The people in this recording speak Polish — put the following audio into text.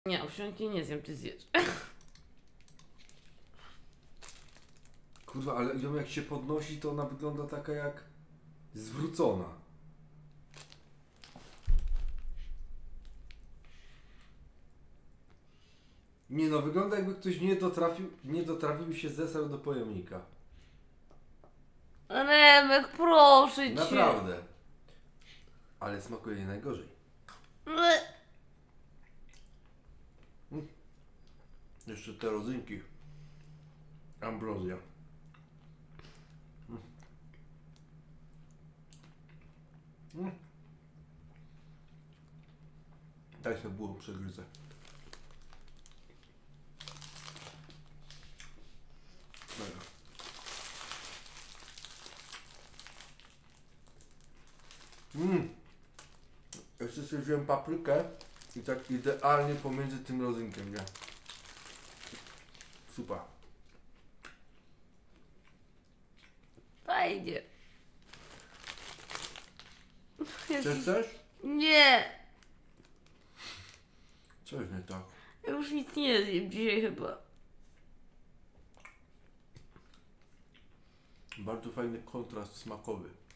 Nie, owsianki nie zjem, ty zjesz. Kurwa, ale ją jak się podnosi, to ona wygląda taka jak zwrócona. Nie no, wygląda jakby ktoś nie dotrafił się zesrał do pojemnika. Remek, proszę cię. Naprawdę. Ale smakuje nie najgorzej. Jeszcze te rodzynki. Ambrozja. Daj sobie było przegryzę. Mega. Jeszcze sobie wziąłem paprykę i tak idealnie pomiędzy tym rodzynkiem, nie? Super. Fajnie. Chcesz? Nie. Coś nie tak. Ja już nic nie zjem dzisiaj chyba. Bardzo fajny kontrast smakowy.